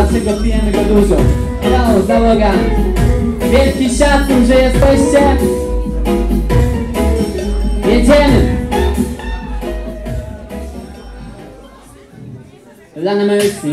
dlaczego pijemy go dużo. No, załoga, wielki szacun, że jesteście. Jedziemy. Lana Mercy.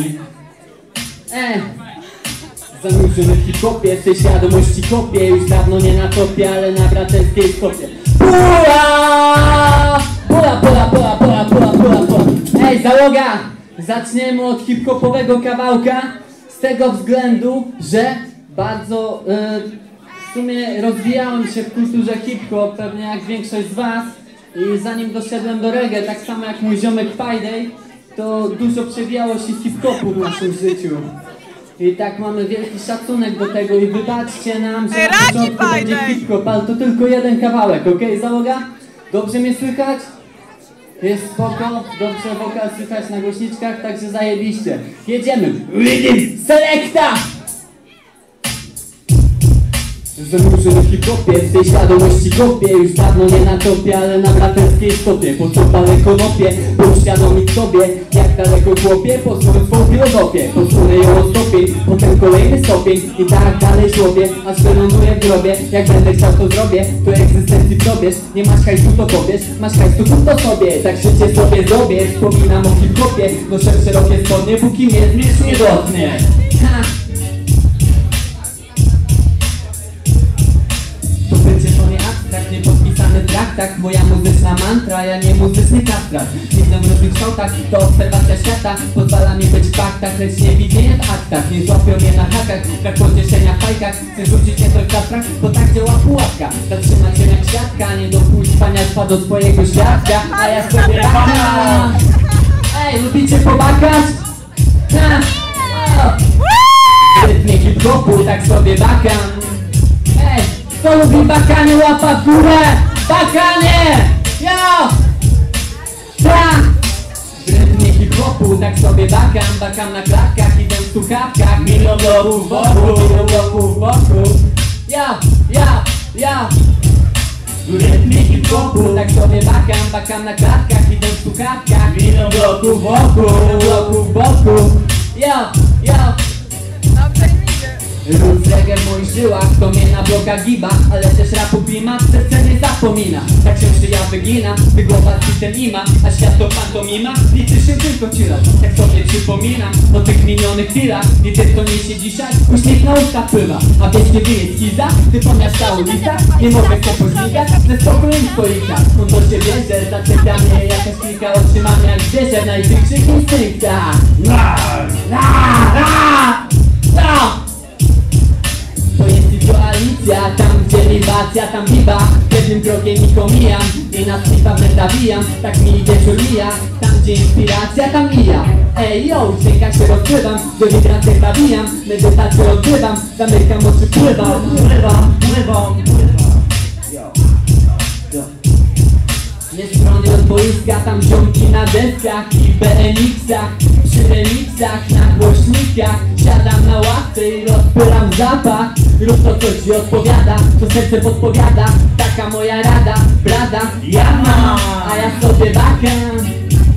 Zanurzony w hip-hopie, w tej świadomości kopię. Już dawno nie na topie, ale na braterskiej stopie. Pula! Pula, pula, pula, pula, pula, pula, pula. Ej, załoga! Zaczniemy od hip-hopowego kawałka. Z tego względu, że bardzo w sumie rozwijałem się w kulturze hip-hop, pewnie jak większość z was. I zanim doszedłem do reggae, tak samo jak mój ziomek Friday, to dużo przewijało się hip-hopu w naszym życiu. I tak mamy wielki szacunek do tego i wybaczcie nam, że na początku będzie hip-hop, ale to tylko jeden kawałek, okej, załoga? Dobrze mnie słychać? Jest spoko, dobrze wokal słychać na głośniczkach, także zajebiście. Jedziemy! Rhythm Selecta! Zanurzony w hip-hopie, w tej świadomości kopię. Już dawno nie na topie, ale na braterskiej stopie. Po co daleko nopię, uświadomić sobie, jak daleko chłopie. Posunąć swą filozofię, posunę ją o stopień, potem kolejny stopień i tak dalej żłobię, aż wyląduję w grobie. Jak będę chciał, to zrobię, to egzystencji probierz. Nie masz hajsu, to powiesz, masz hajsu, to sobie. Tak życie sobie zrobię, wspominam o hip-hopie. Noszę szerokie spodnie, póki mnie zmierz nie dotknie. Nie podpisany w traktach, moja muzyczna mantra, ja nie muzyczny kastrat. Widzę w różnych kształtach, to obserwacja świata pozwala mi być w faktach, lecz nie widzę w aktach. Nie złapią mnie na hakach, brak pocieszenia w fajkach. Chcę rzucić nie tylko w strach, bo tak działa pułapka. Zatrzymać się jak świadka, nie dopuść paniactwa do swojego świadka. A ja sobie bakam. Ej, lubicie pobakać? W rytmie hip-hopu tak sobie bakam. Ej, kto lubi bakanie, łapa w górę! Bakanie! Jo! Tak! W rytmie hip-hopu tak sobie bakam na klatkach, idę w słuchawkach. Milion bloków wokół. Jo! W rytmie hip-hopu tak sobie bakam na klatkach, idę w słuchawkach. Milion bloków wokół. Jo! Roots reggae w moich żyłach, to mnie na blokach giba, ale też rapu klimat, serce nie zapomina. Tak się szyja wygina, by głowa z bitem ima, a świat to pantomima, liczy się tylko chwila. Tak sobie przypominam o tych minionych chwilach, i ty kto niesie dzisiaj, uśmiech na usta pływa. A wiesz gdzie jest skiza, ty po miasta ulicach, nie mogę się poznikać, ze spokojem stoika. On do ciebie bierze, zaczepia mnie jakaś kilka, otrzymam jak zwierzę w największych instynktach. To jest wizualizacja, tam gdzie libacja, tam biba. Jednym krokiem nikogo mijam i na stripa nawijam. Tak mi wieczór mija, tam gdzie inspiracja, tam mija. Ej yo, w dźwiękach się rozpływam, do wibracjach nawijam, medytację odgrywam, zamykam oczy, pływam. Nie strony od boiska, tam ziomki na deskach i BMX-ach. Przy remixach, na głośnikach siadam na ławce i rozpylam zapach. Rób to, co ci odpowiada, co serce podpowiada. Taka moja rada, brada, ja mam, a ja sobie bakam.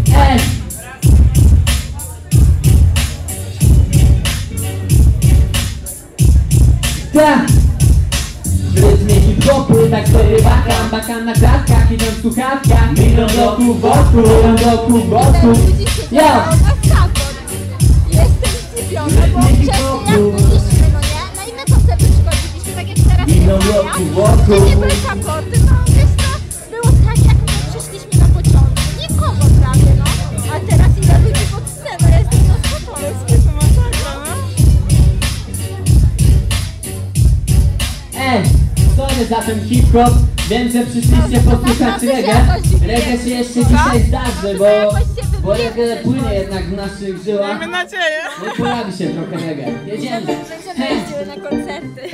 Tak! W rytmie hip-hopu tak sobie bakam na klatkach, idę w słuchawkach. Milion bloków wokół. Jo! Jestem zdziwiona, bo wcześniej jak mówiliśmy, no nie? Na inne koncerty przychodziliśmy, tak jak teraz nie były supporty, no wiesz co? Było tak jak my przyszliśmy na początku, nikogo prawie, no. A teraz ile ludzi pod sceną, ja jestem na supporty. Sorry za ten hip-hop. Wiem, że przyszliście posłuchać reggae. Reggae się jeszcze dzisiaj zdarzy, bo reggae płynie jednak w naszych żyłach. Mamy nadzieję. No pojawi się trochę reggae. Jedziemy. Będziemy jeździły na koncerty.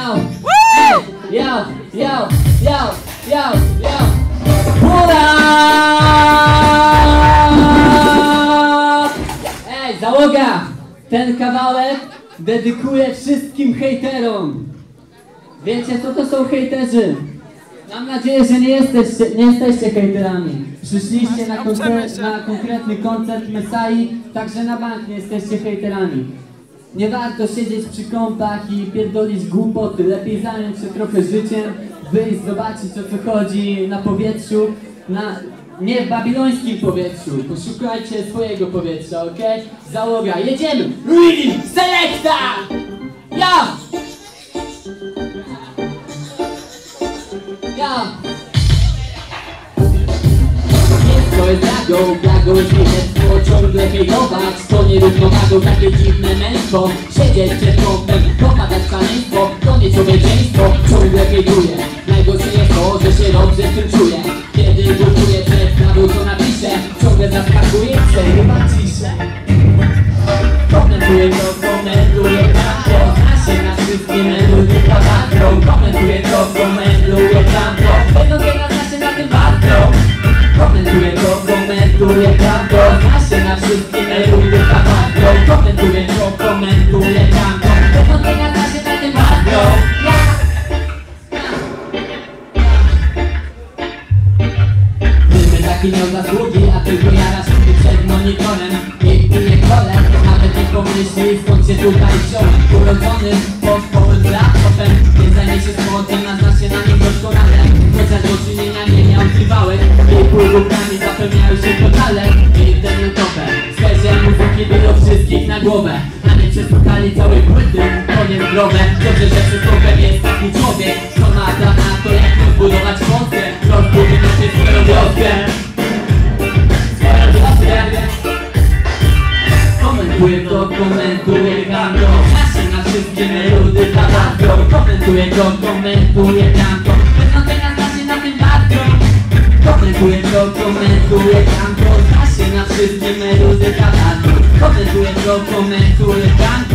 Yo! Hurra! Ej, załoga! Ten kawałek dedykuję wszystkim hejterom. Wiecie, co to są hejterzy? Mam nadzieję, że nie jesteście hejterami. Przyszliście na konkretny koncert Mesai, także na bank nie jesteście hejterami. Nie warto siedzieć przy kąpach i pierdolić głupoty. Lepiej zająć się trochę życiem, wyjść, zobaczyć o co chodzi na powietrzu. Nie w babilońskim powietrzu. Poszukajcie swojego powietrza, okej? Załoga, jedziemy! Ready, selekta! Ja! Ja! To jest blago jest miłectwo, ciągle hejtować. To nie równowagą, takie dziwne męstwo. Siedzieć przed kątem, popadać w szaleństwo. To nie człowieczeństwo, ciągle hejtuje. Najgorsze jest to, że się dobrze w tym czuję. Kiedy buduję przed prawą, co napiszę, ciągle zaskakuje, przerywa ciszę. Komentuję to, komentuję tamto. Zna się na wszystkie melody tabakrą. Komentuję to, komentuję tamto. Będą teraz zna się na tym bardzo. Komentuję to, komentuję tamto. Zna się na wszystkie melody tabakrą. Komentuję to, komentuję tamto. Będą teraz zna się na tym bardzo. Taki miał zasługi, a tylko jarasz się przed monitorem i pije kole, nawet nie pomyśli skąd się tutaj wziąłem. Urodzony pod połym laptopem, nie zajmie się sportem, a zna się na nim doskonale. Chociaż do czynienia nie miał trwałych i półgłówkami zapełniały się totale. I ten topę, sferze muzyki było wszystkich na głowę, a nie przesłuchali całej płyty, to niezdrowe. Dobrze, że przy tobie jest taki człowiek, kto ma plan na to, jak rozbudować Polskę, rozbudować swoją wioskę. Komentuję to, komentuję tamto. Zna się na wszystkie melody tabakrą. Komentuję to, komentuję tamto. Będą teraz zna się na tym bardzo. Komentuję to, komentuję tamto. Zna się na wszystkie melody tabakrą. Komentuję to, komentuję tamto.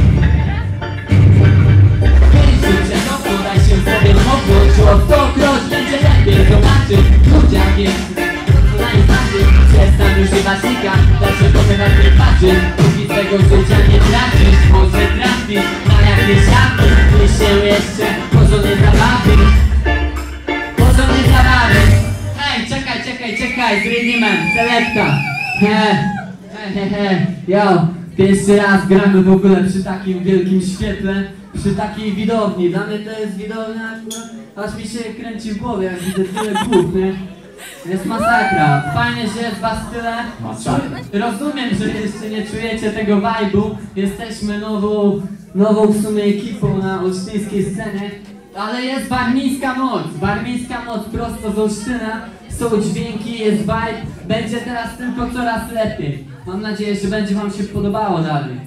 Kiedyś życie to, daj się sobie mogąc. O 100-kroć będzie lepiej zobaczyć. Ludziach jest przestań używać nika, dalsze pochylać nie patrzy. Póki swego życia nie tracisz, może trafisz na jakieś szafy i się jeszcze porządnie zabawisz. Porządnie zabawisz. Ej, czekaj, z rhythmem, selekta. Yo, pierwszy raz gramy w ogóle przy takim wielkim świetle, przy takiej widowni. Dla mnie to jest widownia, aż mi się kręci w głowie, jak widzę tyle głów, nie? Jest masakra. Fajnie, że jest was tyle. Rozumiem, że jeszcze nie czujecie tego vibe'u. Jesteśmy nową w sumie ekipą na olsztyńskiej scenie. Ale jest warmińska moc prosto z Olsztyna. Są dźwięki, jest vibe. Będzie teraz tylko coraz lepiej. Mam nadzieję, że będzie wam się podobało dalej.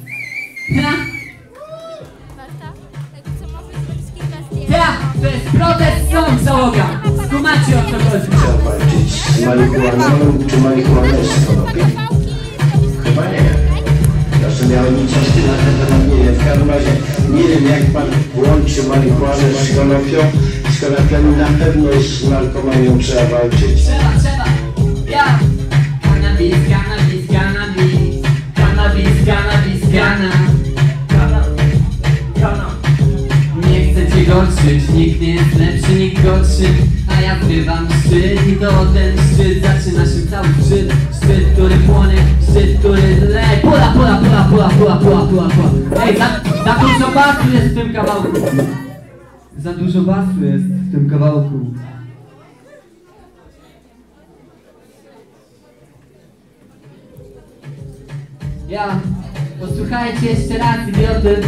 To jest protest song, załoga. Skumacie o co chodzi. Trzeba walczyć z marihuaną czy marihuaną z konopie? Chyba nie. Zawsze miałem nic na ten temat nie wiem. W każdym razie nie wiem, jak pan łączy marihuanę z konopią. Z konopiami na pewno z narkomanią trzeba walczyć. Trzeba. Ja. Cannabis. Nie chcę cię gorszyć, nikt nie jest lepszy, nikt gorszy. A ja zrywam szczyt i to ten szczyt zaczyna się cały szczyt. Szczyt, który płonie, szczyt, który lej. Pula. Ej, za dużo basu jest w tym kawałku. Za dużo basu jest w tym kawałku. Ja, posłuchajcie jeszcze raz, idioty.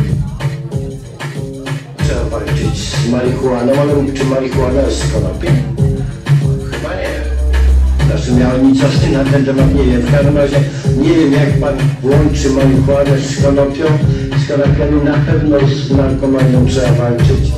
Trzeba walczyć z marihuaną, ale czy marihuana z konopie? Chyba nie. Zawsze miałem nic na ten temat nie wiem. W każdym razie nie wiem, jak pan łączy marihuanę z konopią. Z konopiami na pewno z narkomanią trzeba walczyć.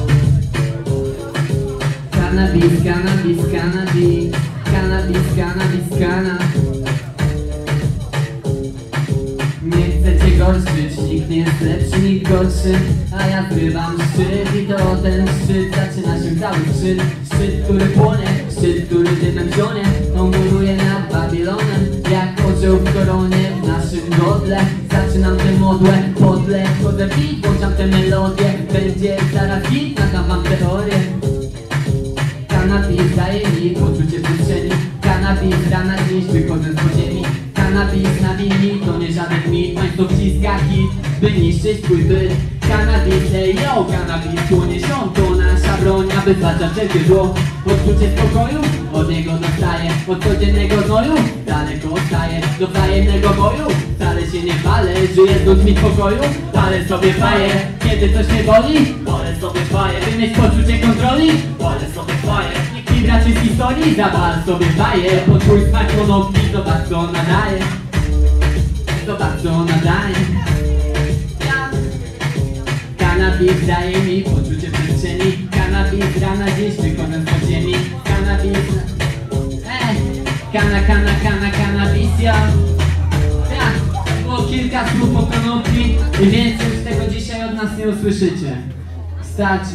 Nie chcę cię gorszyć, nikt nie jest lepszy, nikt gorszy. A ja zrywam szczyt i to ten szczyt zaczyna się cały szczyt. Szczyt, który płonie, szczyt, który dymem zionie. On góruje nad Babilonem, jak orzeł w koronie w naszym godle. Zaczynam tę modłę, podle, wchodzę w beat, włączam tę melodię. Będzie zaraz hit, nadam wam teorię. Cannabis daje mi poczucie przestrzeni. Cannabis rana dziś, wychodzę z podziemi. Kanabis nawinni, to nie żaden mit. Państwo wciska hit, by niszczyć twój byt. Kanabis, yo, kanabis płonie się, to nasza broń, aby zwalczać wszelkie zło. Odczucie spokoju, od niego dostaję. Od codziennego znoju, daleko odstaję. Do wzajemnego boju, wcale się nie palę. Żyję z ludźmi w pokoju, palę sobie faję. Kiedy coś mnie boli, palę sobie faję. By mieć poczucie kontroli, palę sobie faję. Wibracji z historii, zawal sobie faję. Poczuj smak konopki, zobacz co nadaje. Zobacz co nadaje. Kanabis daje mi poczucie przestrzeni. Kanabis rana dziś wychodzę z podziemi. Kanabis... Kanabis, ja. Było kilka słów o konopi i więcej już tego dzisiaj od nas nie usłyszycie. Starczy.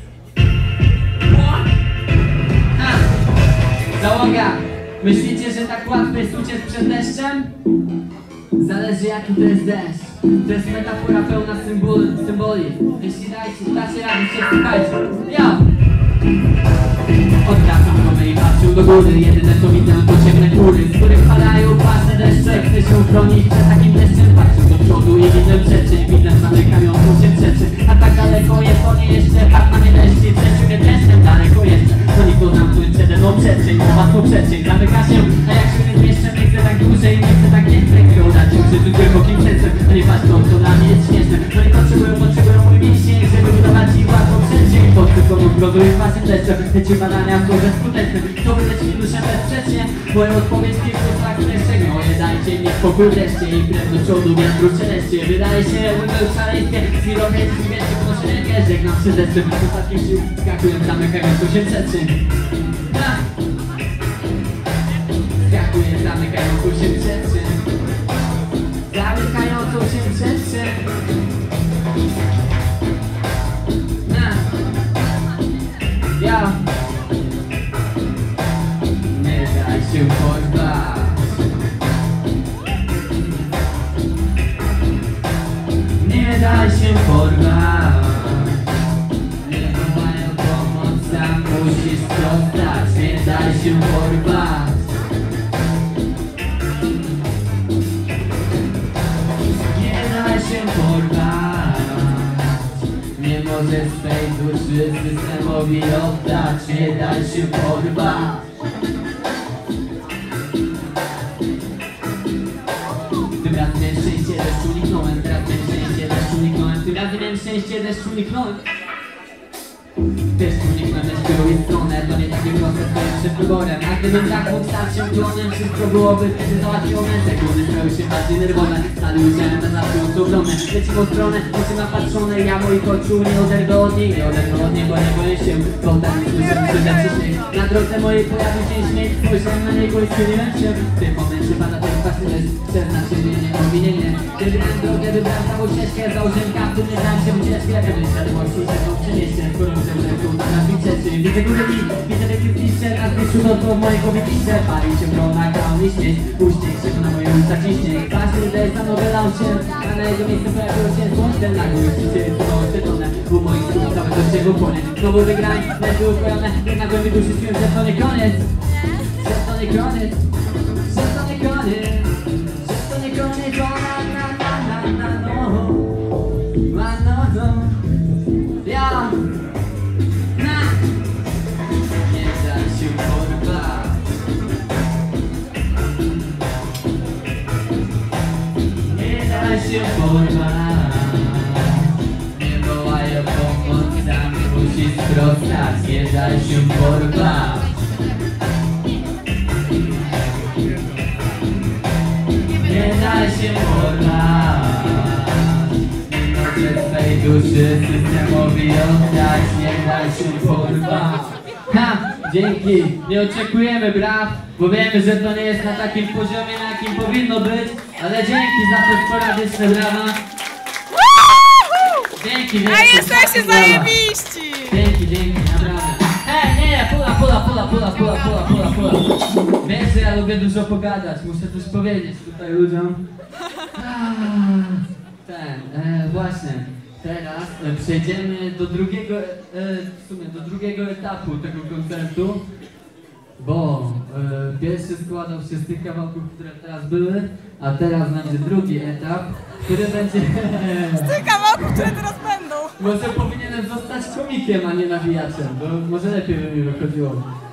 Załoga, myślicie, że tak łatwo jest uciec przed deszczem? Zależy jaki to jest deszcz. To jest metafora pełna symboli. Jeśli dacie radę się słuchajcie. Ja! Odwracam głowę i patrzę do góry. Jedyne co widzę to ciemne góry, z których padają pasze deszcze. Chcę się uchronić przed takim deszczem. Patrzę do przodu i widzę przestrzeń. Widzę zamykającą się przestrzeń. A tak daleko jest to nie jeszcze. Tak na mnie deszczy, przeciw mnie deszczem. Daleko jeszcze. To nikt to zamknąć przede mną przestrzeń. Mowa to przestrzeń. Zamyka się, a jak się nie zmieszczę, nie chcę tak dłużej. Nie chcę tak więcej. Chcę udać się przy głębokim sercem. To nie patrz to, co dla mnie jest śmieszne. To nie potrzebują mój mięsień, żeby budować i łatwo przestrzeń. Podsypą zbrodu i pasem deszczem. Te ci badania w górze skuteczne. To wyleci mi duszę bezsprzecznie. Moja odpowiedź w kilku tak wreszcie. Moje dajcie mi spokój wreszcie. I krew do przodu, wiatru szeleszcie. Wydaje się, że w szaleństwie. Chwilowej zwięcie wnoszę rękę. Żegnam się deszczem. Ostatkiem sił skakując, zamykając się przestrzeń. Skakuję, zamykającą się przestrzeń. Zamykającą się przestrzeń. Ja. Nie daj się porwać. Nie daj się porwać. Nie wołają pomoc, sam musisz sprostać. Nie daj się porwać. Nie daj się porwać. Nie możesz swej duszy systemowi oddać. Nie daj się porwać. Tym razem miałem szczęście, deszczu uniknąłem. Teraz miałem szczęście, deszczu uniknąłem. Tym razem miałem szczęście, deszczu uniknąłem. Deszczu uniknąłem, lecz kieruję stronę. To nie takie proste, stoję przed wyborem. A gdybym tak mógł stać się klonem, wszystko byłoby wtedy załatwione. Sekundy stały się bardziej nerwowe. Stale ujrzałem na zawsze obronę. Lecimy w stronę, oczy napatrzone. Ja moich oczu nie oderwę od niej. Nie oderwę od niej, bo nie boję się. To tak słyszę, że śmiech. Na drodze mojej pojawił się śmiech. Spojrzałem na niego i schyliłem się. W tym momencie pada ten właśnie deszcz. Przeznaczenie, nie obwinienie. Kiedy miałem drogę, wybrałem całą ścieżkę. Założyłem kaptur, nie dałem się wycieczkę. Pewnej świadomości, że to przynieście. Skoro muszę rzeką na wiceczy. Widzę górę i widzę wielkie pisze. Na zbyciu to w mojej głowie pisze. Pali się grona, grał mi śmieć. Uśmiech się na moje usta ciśnie. Kwaśny deszcz za nowe laucie. A na jego miejsce pojawiło się słońce. Na górze się było oświetlone. U moich słów całego śniegu płonie. Znowu wygrałem, lecz były ukojone. Jednak głębi duszy śpiłem, że to nie koniec. Że to nie koniec. Że to nie koniec. Że to nie koniec. O no. Ja. Nie daj się porwać. Nie daj się porwać. Nie wołają pomoc, sam musisz sprostać. Nie daj się porwać. Nie daj się porwać. Nie możesz swej duszy systemowi oddać. Nie daj się porwać. Ha! Dzięki! Nie oczekujemy braw, bo wiemy, że to nie jest na takim poziomie, na jakim powinno być, ale dzięki za te sporadyczne brawa. Dzięki, A jesteście zajebiści! Dzięki, naprawdę. Nie, pula. Wiesz, że ja lubię dużo pogadać, muszę coś powiedzieć tutaj ludziom. Właśnie, teraz przejdziemy do drugiego, do drugiego etapu tego koncertu, bo Pierwszy składał się z tych kawałków, które teraz były, a teraz będzie drugi etap, który będzie... Tych kawałków, które teraz będą. Może powinienem zostać komikiem, a nie nawijaczem, bo może lepiej by mi wychodziło.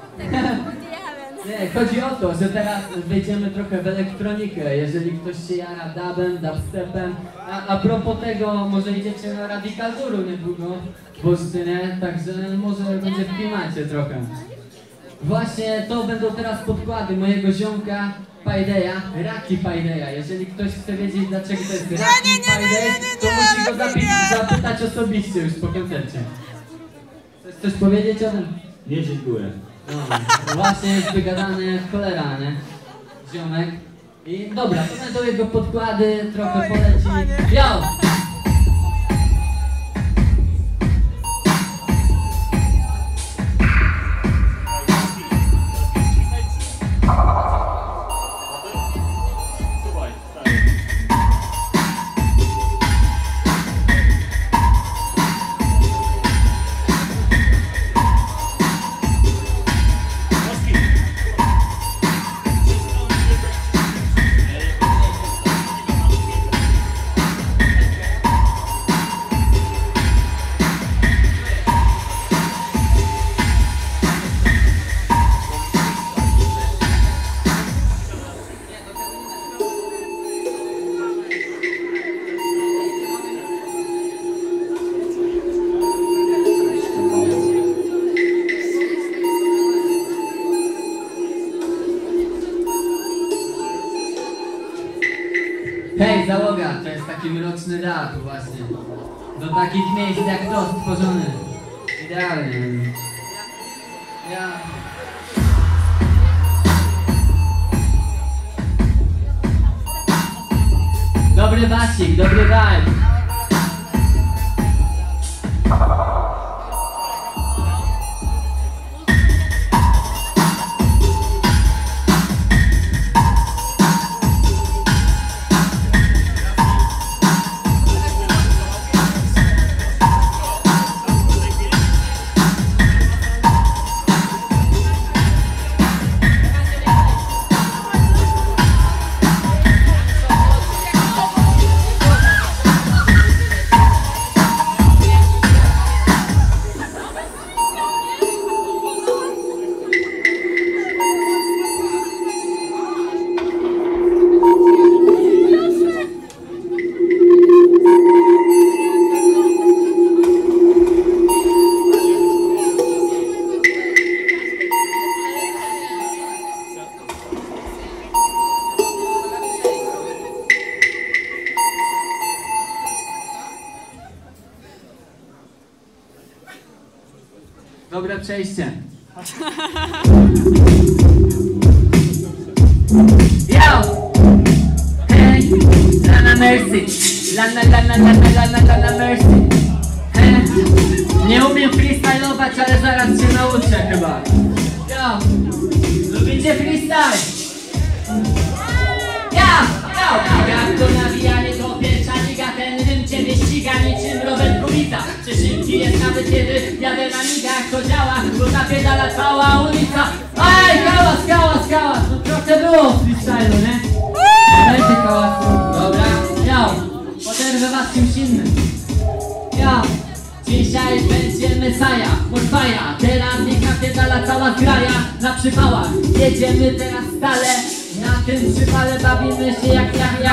Nie, chodzi o to, że teraz wejdziemy trochę w elektronikę. Jeżeli ktoś się jara dubem, dubstepem, a propos tego, może idziecie na Radical Touru niedługo w Olsztynie, także może będzie w klimacie trochę. Właśnie to będą teraz podkłady mojego ziomka Paydeya, Raki Paydeya. Jeżeli ktoś chce wiedzieć, dlaczego to jest Raki Payday, to musi go zapytać osobiście już po koncercie. Chcesz coś powiedzieć o tym? Nie, dziękuję. No, właśnie jest wygadany jak cholera, nie? Ziomek. I dobra, to będą jego podkłady, trochę Oj, poleci. panie. Yo! Hej, załoga, to jest taki mroczny dach właśnie. Do takich miejsc jak to stworzony. Idealnie. Ja... Dobry basik, dobry vibe. Dobre przejście. Yo! Hey! Lana Mercy! Lana Mercy! Hey! Nie umiem freestylować, ale zaraz się nauczę chyba. Yo! Lubicie freestyle? Jak to nawijanie to pierwsza liga, ten rym ciebie ściga niczym Robert Kubica. Czy szybki jest nawet kiedy jadę na migach, to działa, bo napierdala cała ulica. Aj, kałas, no trochę było w freestylu, nie? Dajcie kałasu, dobra, poderwę was czymś innym. Dzisiaj będzie Mesaja, Morfaja, teraz niech napierdala cała kraja na przypałach. Jedziemy teraz stale. Na tym przypale bawimy się jak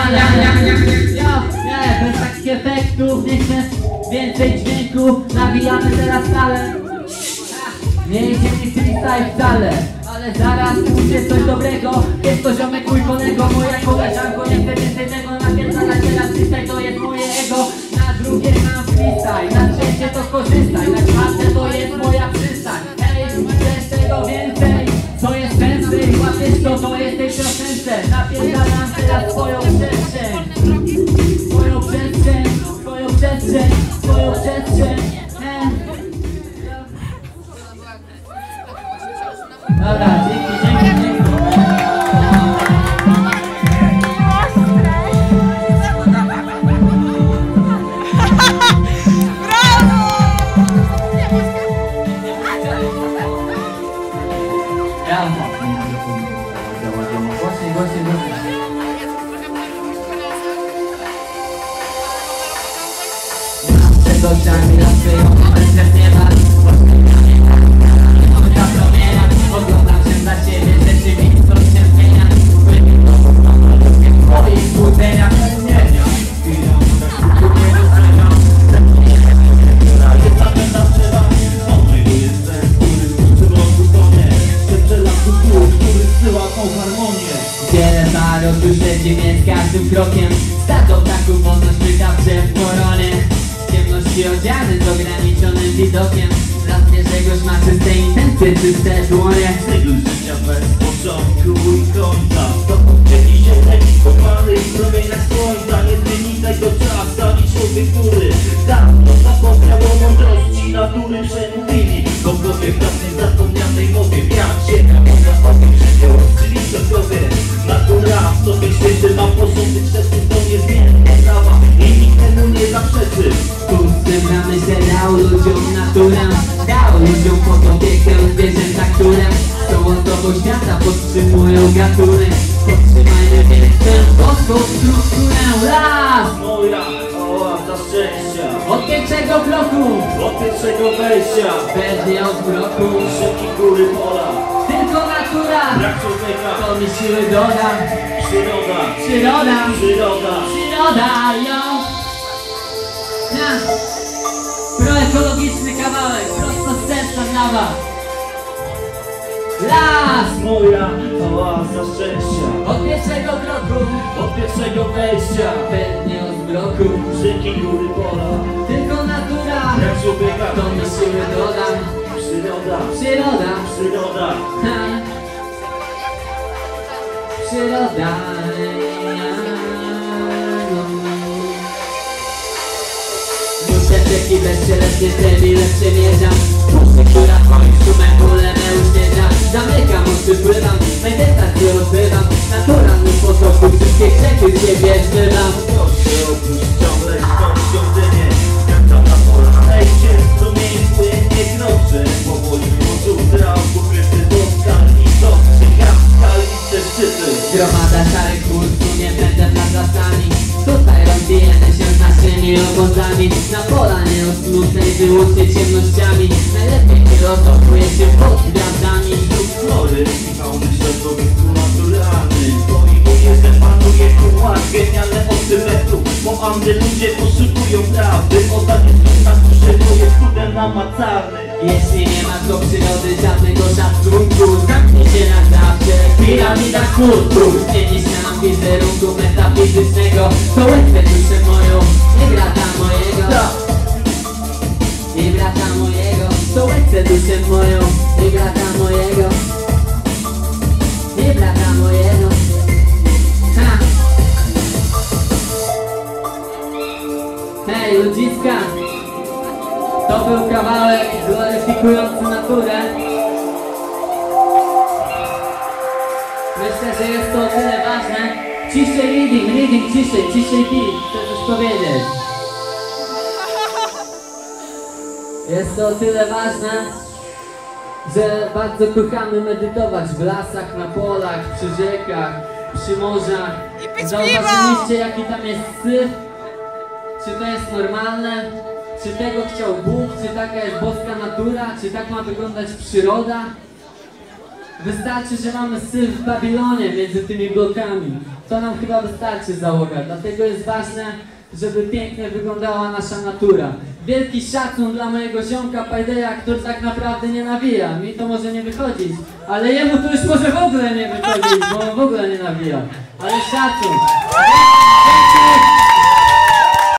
nie, bez takich efektów, nie chcę więcej dźwięku. Nawijamy teraz stale. Nie idzie mi freestyle wcale, ale zaraz mówię coś dobrego. Jest to ziomek mój kolego, moja koleżanko. Nie chcę więcej tego napierdalać, teraz freestyle to jest moje ego. Na drugie mam freestyle, na trzecie to korzystaj, na czwarte to jest moja przystań. Hej, chcesz tego więcej? Co jest więcej? Łapiesz to jest tej piosence. Napierdalam teraz swoją przestrzeń. Swoją przestrzeń. Dobra, dzięki. Brawo! Ja przed oczami lasy bez nieba. Na promieniach oglądam się za siebie, rzeczywistość się zmienia. W moich złudzeniach zmienia. Wiele parów uszedzi, więc każdym krokiem stadą taką wolność wykawcze w koronie. W ciemności odziany z ograniczonym widokiem. Dla świeżego ma czyste intencje, czyste dłonie. Cykl życia bez początku i końca. To oddzieli się leci pochwały i promieniach słońca. Nie zmieni tego czas, ani człowiek, który dawno zapomniał o mądrości natury. Przemówili bogowie w dawnej zapomnianej mowie. Wiatr, ziemia, woda, ogień, żywioł, czyli sobie. Natura w sobie świeży ma porządek, wszyscy to niezmiennie prawa i nikt temu nie zaprzeczy. Tu zebramy się, dał ludziom naturę. Dał ludziom fotopiekę, zwierzęta, które tą osobą świata podtrzymują gatunek. Podtrzymajmy więc tę boską strukturę. Las! Moja oaza szczęścia. Od pierwszego kroku, Od pierwszego wejścia. pewnie od mroku. Rzeki, góry, pola. Tylko natura, Brak człowieka. to mi siły doda. Przyroda. Przyroda, Przyroda. przyroda, ją. Proekologiczny kawałek, prosto z serca dla was. Las! Moja oaza szczęścia. Od pierwszego kroku, Od pierwszego wejścia. pewnie od mroku. Rzeki, góry, pola. Tylko natura, Brak człowieka. to mi siły doda. Przyroda. Przyroda, Przyroda. ha. Przyroda. Muszeczeki bezcielesnie tyle przemierzam. Puszczę, która twoim szumem ulemę uśmierza. Zamykam oczy, pływam, medytację rozbywam. Naturalnym potoku wszystkie grzechy z siebie zmywam. Proszę opuść ciągle skądsiądzenie. Skręcam na pola. Wejście z promieni płynie grosze. Powoli włączył trał, pokryty dostali. To czekam skaliste szczyty. Gromada szarych kursu, nie będę nad lasami. Tutaj rozbijemy się z naszymi obozami. Na pola nieosnutej wyłącznie ciemnościami. Najlepiej filozofuje się pod gwiazdami. Flory i fauny środowisku naturalnym. Pojmuje, panuje kułak, genialne odczymetu. Bo Andy ludzie poszukują prawdy. Woda nie trudna, duszy, bo jest cudem namacalnym. Jeśli nie ma do przyrody żadnego szacunku, zamknie się na zawsze piramida kultu. Zmieni się nam wizerunku metafizycznego. To łezwę duszę moją, nie brata mojego. Nie brata mojego. To łezwę duszę moją, nie brata mojego. Nie brata mojego. Ha! Hej, ludziska! To był kawałek gloryfikujący naturę. Myślę, że jest to o tyle ważne. Ciszej reading, ciszej beat. Chcę coś powiedzieć. Jest to o tyle ważne, że bardzo kochamy medytować w lasach, na polach, przy rzekach, przy morzach. I pić Zauważyliście, jaki tam jest syf? Czy to jest normalne? Czy tego chciał Bóg? Czy taka jest boska natura? Czy tak ma wyglądać przyroda? Wystarczy, że mamy syf w Babilonie między tymi blokami. To nam chyba wystarczy, załoga. Dlatego jest ważne, żeby pięknie wyglądała nasza natura. Wielki szacun dla mojego ziomka Pajdeja, który tak naprawdę nie nawija. Mi to może nie wychodzić, ale jemu to już może w ogóle nie wychodzić, bo on w ogóle nie nawija. Ale szacun. Dzięki.